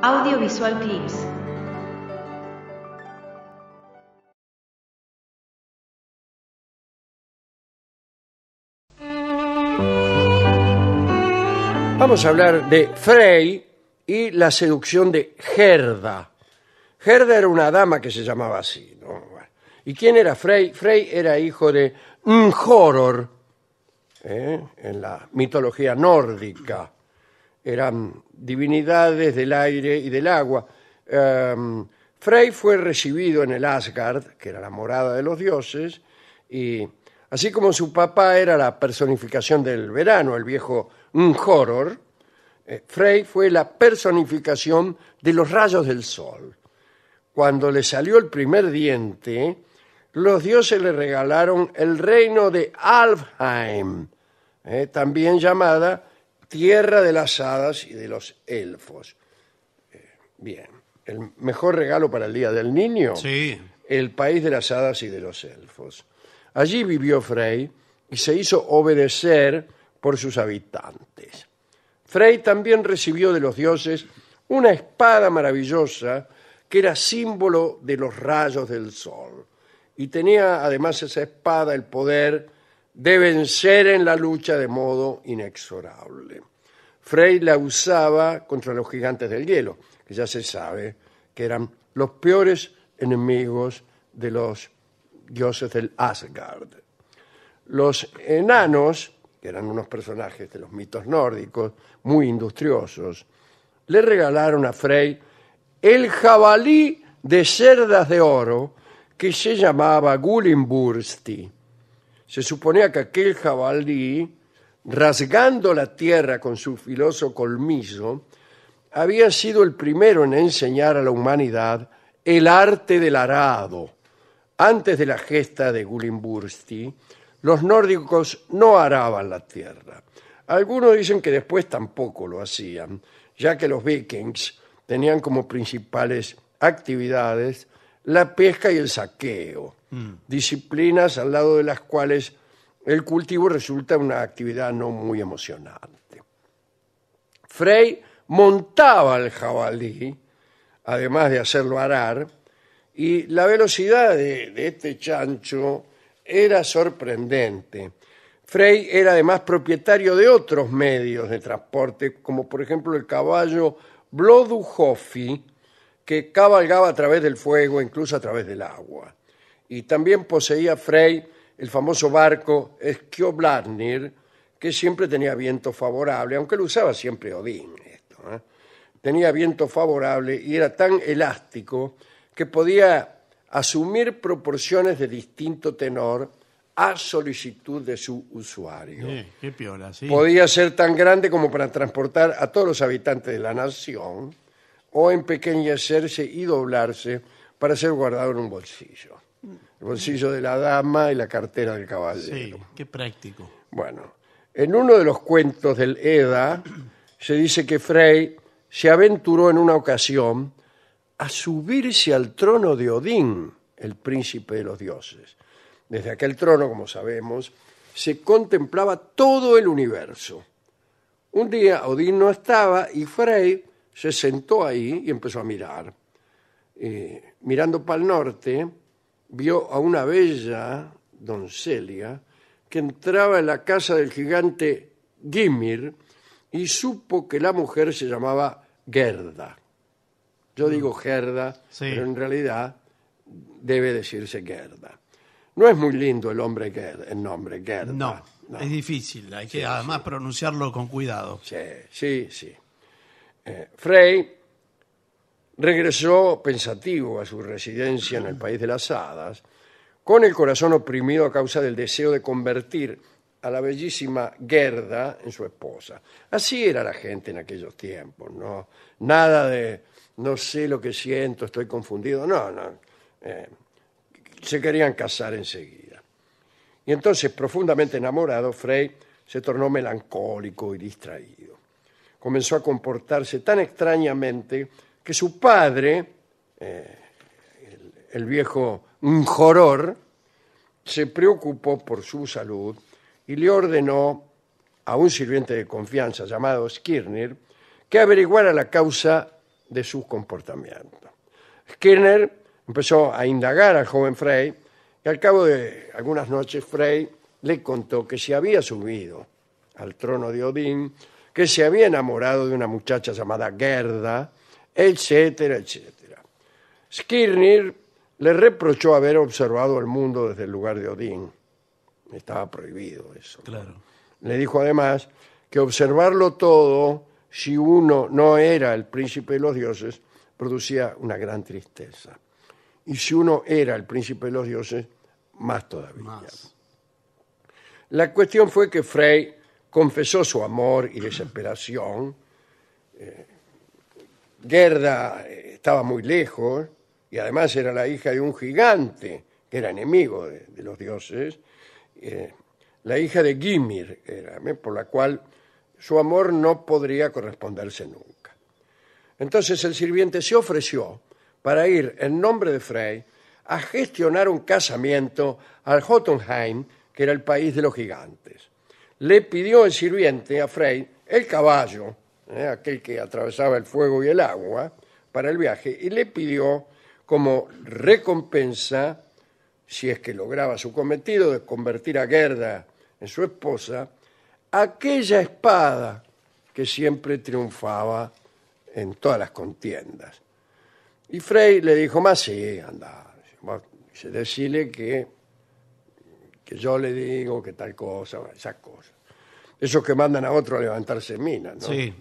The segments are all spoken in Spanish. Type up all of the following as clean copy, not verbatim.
Audiovisual Clips. Vamos a hablar de Frey y la seducción de Gerda. Gerda era una dama que se llamaba así, ¿no? Bueno. ¿Y quién era Frey? Frey era hijo de Njoror, en la mitología nórdica. Eran divinidades del aire y del agua. Frey fue recibido en el Asgard, que era la morada de los dioses, y así como su papá era la personificación del verano, el viejo Njoror, Frey fue la personificación de los rayos del sol. Cuando le salió el primer diente, los dioses le regalaron el reino de Alfheim, también llamada Tierra de las Hadas y de los Elfos. Bien, el mejor regalo para el Día del Niño, Sí. el país de las hadas y de los elfos. Allí vivió Frey y se hizo obedecer por sus habitantes. Frey también recibió de los dioses una espada maravillosa que era símbolo de los rayos del sol. Y tenía además esa espada el poder de vencer en la lucha de modo inexorable. Frey la usaba contra los gigantes del hielo, que ya se sabe que eran los peores enemigos de los dioses del Asgard. Los enanos, que eran unos personajes de los mitos nórdicos, muy industriosos, le regalaron a Frey el jabalí de cerdas de oro que se llamaba Gulimbursti. Se suponía que aquel jabalí, rasgando la tierra con su filoso colmillo, había sido el primero en enseñar a la humanidad el arte del arado. Antes de la gesta de Gulimbursti, los nórdicos no araban la tierra. Algunos dicen que después tampoco lo hacían, ya que los vikings tenían como principales actividades la pesca y el saqueo, disciplinas al lado de las cuales el cultivo resulta una actividad no muy emocionante. Frey montaba el jabalí, además de hacerlo arar, y la velocidad de este chancho era sorprendente. Frey era además propietario de otros medios de transporte, como por ejemplo el caballo Blóðuhofi, que cabalgaba a través del fuego, incluso a través del agua. Y también poseía Frey el famoso barco Skjolbjarnir, que siempre tenía viento favorable, aunque lo usaba siempre Odín. Tenía viento favorable y era tan elástico que podía asumir proporciones de distinto tenor a solicitud de su usuario. Qué piola, sí. Podía ser tan grande como para transportar a todos los habitantes de la nación o empequeñecerse y doblarse para ser guardado en un bolsillo. El bolsillo de la dama y la cartera del caballero. Sí, qué práctico. Bueno, en uno de los cuentos del Edda se dice que Frey se aventuró en una ocasión a subirse al trono de Odín, el príncipe de los dioses. Desde aquel trono, como sabemos, se contemplaba todo el universo. Un día Odín no estaba y Frey se sentó ahí y empezó a mirar. Mirando para el norte, vio a una bella doncella que entraba en la casa del gigante Gymir y supo que la mujer se llamaba Gerda. Yo digo Gerda, Sí. pero en realidad debe decirse Gerda. No es muy lindo el nombre Gerda. No, es difícil. Hay que además pronunciarlo con cuidado. Sí. Frey regresó pensativo a su residencia en el país de las hadas, con el corazón oprimido a causa del deseo de convertir a la bellísima Gerda en su esposa. Así era la gente en aquellos tiempos, ¿no? Nada de, no sé lo que siento, estoy confundido. No. Se querían casar enseguida. Y entonces, profundamente enamorado, Frey se tornó melancólico y distraído. Comenzó a comportarse tan extrañamente que su padre, el viejo Njoror, se preocupó por su salud y le ordenó a un sirviente de confianza llamado Skirnir que averiguara la causa de sus comportamientos. Skinner empezó a indagar al joven Frey y al cabo de algunas noches Frey le contó que se había subido al trono de Odín, que se había enamorado de una muchacha llamada Gerda, etcétera, etcétera. Skirnir le reprochó haber observado el mundo desde el lugar de Odín. Estaba prohibido eso. Claro. Le dijo además que observarlo todo, si uno no era el príncipe de los dioses, producía una gran tristeza. Y si uno era el príncipe de los dioses, más todavía. Más. La cuestión fue que Frey confesó su amor y desesperación. Gerda estaba muy lejos y además era la hija de un gigante que era enemigo de los dioses. La hija de Gymir era, por la cual su amor no podría corresponderse nunca. Entonces el sirviente se ofreció para ir en nombre de Frey a gestionar un casamiento al Jotunheim, que era el país de los gigantes. Le pidió el sirviente a Frey el caballo, aquel que atravesaba el fuego y el agua, para el viaje, y le pidió como recompensa, si es que lograba su cometido de convertir a Gerda en su esposa, aquella espada que siempre triunfaba en todas las contiendas. Y Frey le dijo, más sí, anda, decirle que yo le digo que tal cosa, esas cosas. Esos que mandan a otro a levantarse minas, ¿no? Sí.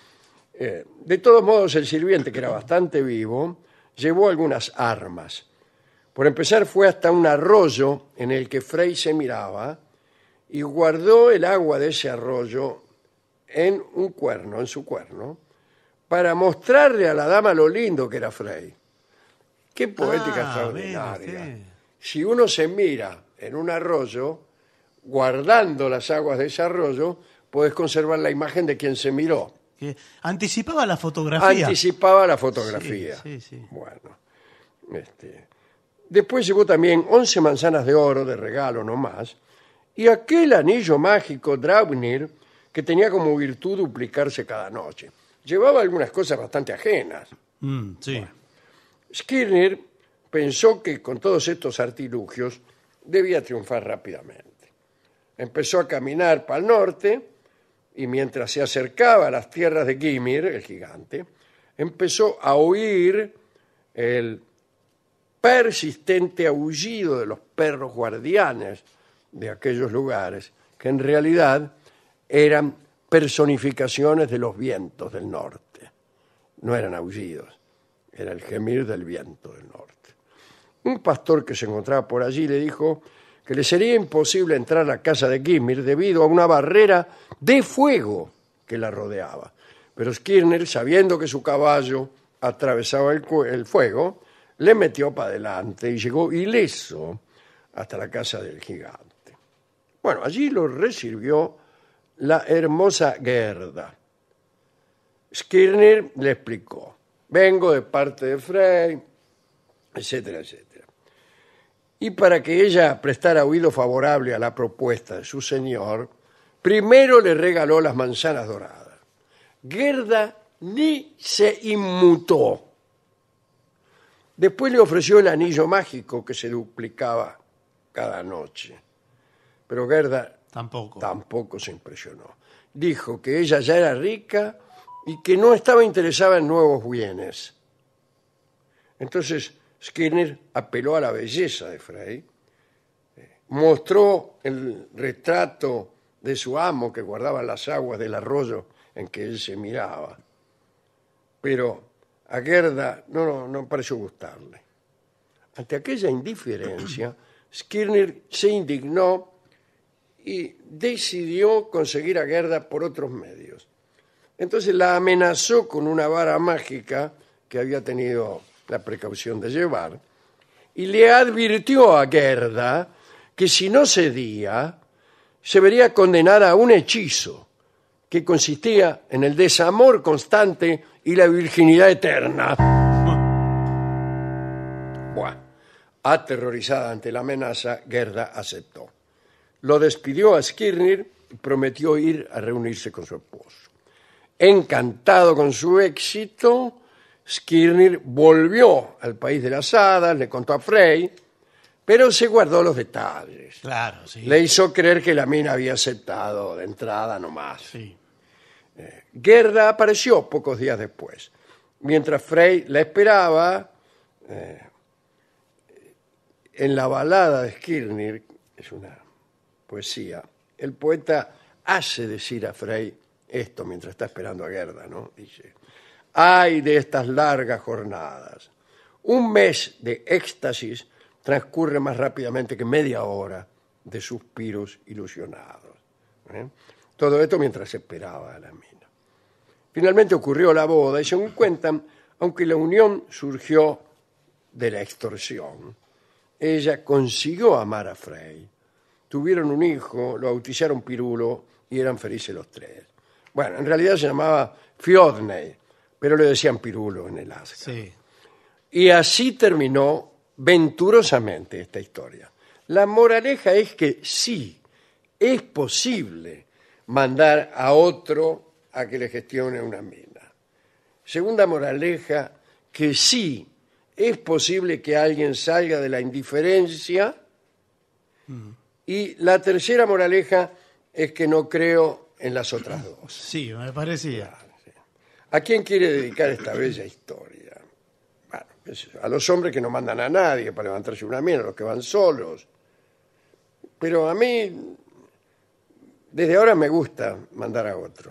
De todos modos, el sirviente, que era bastante vivo, llevó algunas armas. Por empezar, fue hasta un arroyo en el que Frey se miraba y guardó el agua de ese arroyo en su cuerno, para mostrarle a la dama lo lindo que era Frey. Qué poética extraordinaria. Mire, Si uno se mira en un arroyo, guardando las aguas de ese arroyo, puedes conservar la imagen de quien se miró. que anticipaba la fotografía. Anticipaba la fotografía. Sí. Bueno, después llevó también 11 manzanas de oro de regalo nomás, y aquel anillo mágico Draupnir que tenía como virtud duplicarse cada noche. Llevaba algunas cosas bastante ajenas. Sí. Skirnir pensó que con todos estos artilugios debía triunfar rápidamente. Empezó a caminar para el norte y mientras se acercaba a las tierras de Gymir, el gigante, empezó a oír el persistente aullido de los perros guardianes de aquellos lugares, que en realidad eran personificaciones de los vientos del norte. No eran aullidos, era el gemir del viento del norte. Un pastor que se encontraba por allí le dijo que le sería imposible entrar a la casa de Gymir debido a una barrera de fuego que la rodeaba. Pero Skirnir, sabiendo que su caballo atravesaba el fuego, le metió para adelante y llegó ileso hasta la casa del gigante. Bueno, allí lo recibió la hermosa Gerda. Skirnir le explicó: vengo de parte de Frey, etcétera, etcétera. Y para que ella prestara oído favorable a la propuesta de su señor, primero le regaló las manzanas doradas. Gerda ni se inmutó. Después le ofreció el anillo mágico que se duplicaba cada noche. Pero Gerda tampoco se impresionó. Dijo que ella ya era rica y que no estaba interesada en nuevos bienes. Entonces Skirnir apeló a la belleza de Frey, mostró el retrato de su amo que guardaba las aguas del arroyo en que él se miraba. Pero a Gerda no pareció gustarle. Ante aquella indiferencia, Skirnir se indignó y decidió conseguir a Gerda por otros medios. Entonces la amenazó con una vara mágica que había tenido la precaución de llevar, y le advirtió a Gerda que si no cedía, se vería condenada a un hechizo que consistía en el desamor constante y la virginidad eterna. Bueno, aterrorizada ante la amenaza, Gerda aceptó. Lo despidió a Skirnir y prometió ir a reunirse con su esposo. Encantado con su éxito, Skirnir volvió al país de las hadas, le contó a Frey, pero se guardó los detalles. Claro, sí. Le hizo creer que la mina había aceptado de entrada nomás. Sí. Gerda apareció pocos días después. Mientras Frey la esperaba, en la balada de Skirnir, es una poesía, el poeta hace decir a Frey esto mientras está esperando a Gerda, ¿no? Dice: ay de estas largas jornadas. Un mes de éxtasis transcurre más rápidamente que media hora de suspiros ilusionados. Todo esto mientras esperaba a la mina. Finalmente ocurrió la boda y, según cuentan, aunque la unión surgió de la extorsión, ella consiguió amar a Frey. Tuvieron un hijo, lo bautizaron Pirulo y eran felices los tres. Bueno, en realidad se llamaba Fjodney, pero le decían Pirulo en el Asgard. Sí. Y así terminó venturosamente esta historia. La moraleja es que sí, es posible mandar a otro a que le gestione una mina. Segunda moraleja, que sí, es posible que alguien salga de la indiferencia. Y la tercera moraleja es que no creo en las otras dos. Sí, me parecía. ¿A quién quiere dedicar esta bella historia? Bueno, a los hombres que no mandan a nadie para levantarse una mina, a los que van solos. Pero a mí, desde ahora me gusta mandar a otro.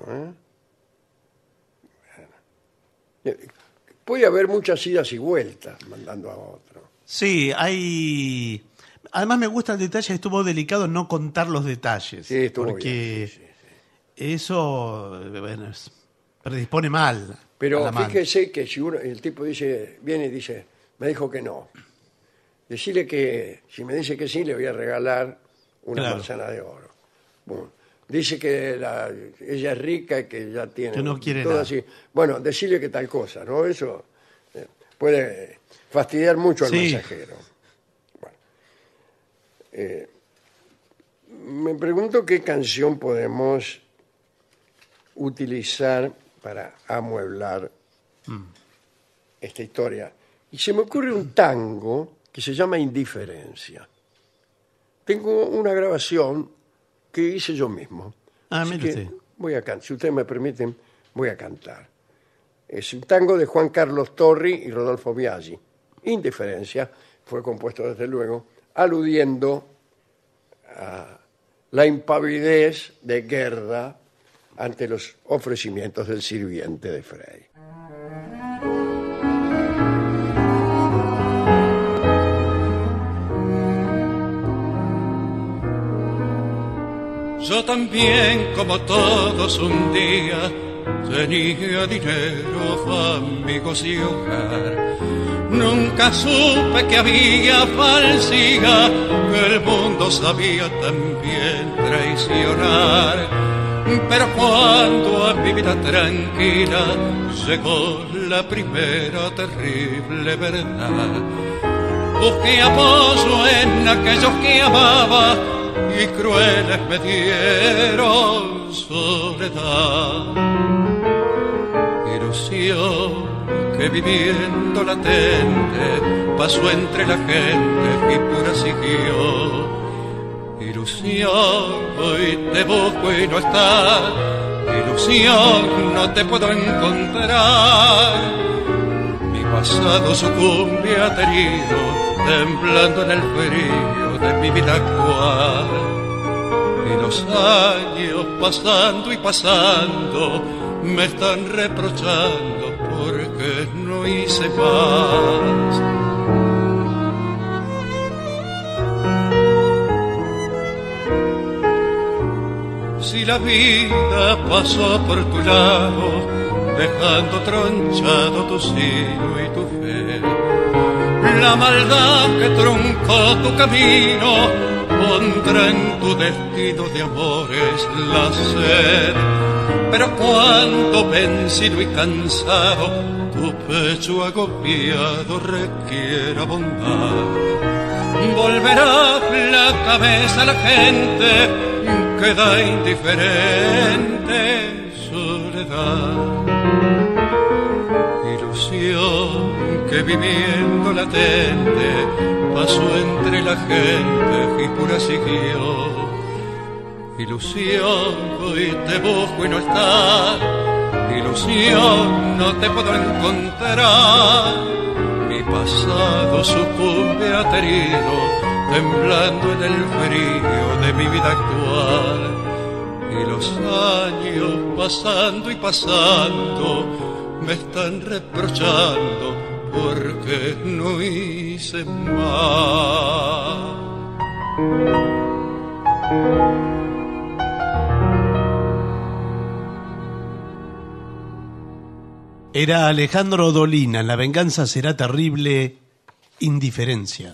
Puede haber muchas idas y vueltas mandando a otro. Sí, hay... Además me gusta el detalle, estuvo delicado no contar los detalles. Sí, estuvo porque bien. Sí. Eso, bueno, predispone mal. A Pero la mano. fíjese que si el tipo viene y dice, me dijo que no. Decirle que si me dice que sí, le voy a regalar una manzana de oro. Bueno, dice que ella es rica y que ya tiene que no quiere todo nada. así. Bueno, decirle que tal cosa, ¿no? Eso puede fastidiar mucho al mensajero. Bueno, me pregunto qué canción podemos utilizar para amueblar esta historia. Y se me ocurre un tango que se llama Indiferencia. Tengo una grabación que hice yo mismo. Así mire que usted. voy a cantar. Si ustedes me permiten, voy a cantar. Es un tango de Juan Carlos Torri y Rodolfo Biaggi. Indiferencia fue compuesto, desde luego, aludiendo a la impavidez de Gerda ante los ofrecimientos del sirviente de Frey. Yo también, como todos, un día tenía dinero, amigos y hogar. Nunca supe que había falsidad, que el mundo sabía también traicionar. Pero cuando a mi vida tranquila llegó la primera terrible verdad, busqué apoyo en aquellos que amaba y crueles me dieron soledad. Ilusión que viviendo latente pasó entre la gente y pura siguió. Ilusión, hoy te busco y no estás. Ilusión, no te puedo encontrar. Mi pasado sucumbe aterido, temblando en el frío de mi vida actual. Y los años pasando y pasando me están reprochando porque no hice más. Si la vida pasó por tu lado, dejando tronchado tu sino y tu fe, la maldad que truncó tu camino pondrá en tu destino de amores la sed. Pero cuando vencido y cansado tu pecho agobiado requiera bondad, volverá la cabeza a la gente, queda indiferente soledad. Ilusión ilusión que viviendo latente pasó entre la gente y pura siguió. Ilusión, hoy te busco y no estás, ilusión, no te puedo encontrar. Mi pasado sucumbe aterido, temblando en el frío de mi vida actual. Y los años pasando y pasando me están reprochando porque no hice más. Era Alejandro Dolina, La venganza será terrible, Indiferencia.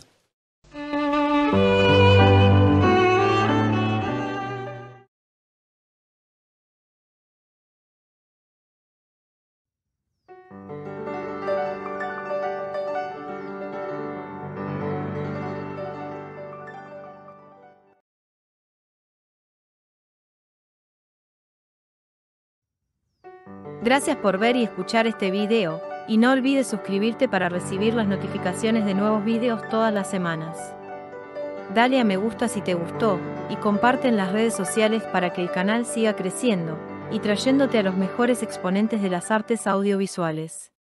Gracias por ver y escuchar este video, y no olvides suscribirte para recibir las notificaciones de nuevos videos todas las semanas. Dale a me gusta si te gustó, y comparte en las redes sociales para que el canal siga creciendo, y trayéndote a los mejores exponentes de las artes audiovisuales.